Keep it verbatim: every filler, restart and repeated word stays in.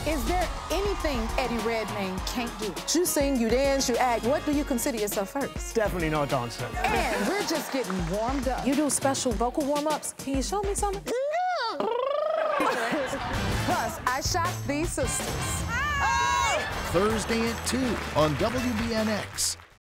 Is there anything Eddie Redmayne can't do? You sing, you dance, you act. What do you consider yourself first? Definitely not dancer. And we're just getting warmed up. You do special vocal warm-ups. Can you show me something? Plus, I shot these sisters. Thursday at two on W B N X.